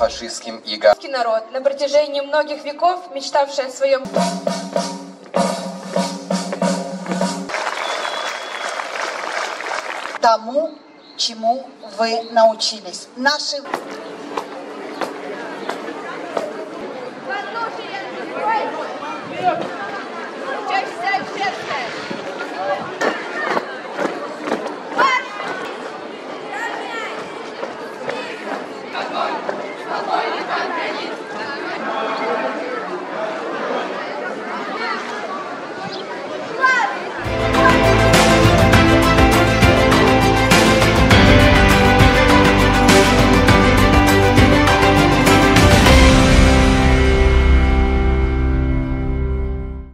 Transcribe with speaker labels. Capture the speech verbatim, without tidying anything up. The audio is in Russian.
Speaker 1: фашистским игам.
Speaker 2: Народ, на протяжении многих веков мечтавший о своем...
Speaker 3: Тому, чему вы научились. Наши...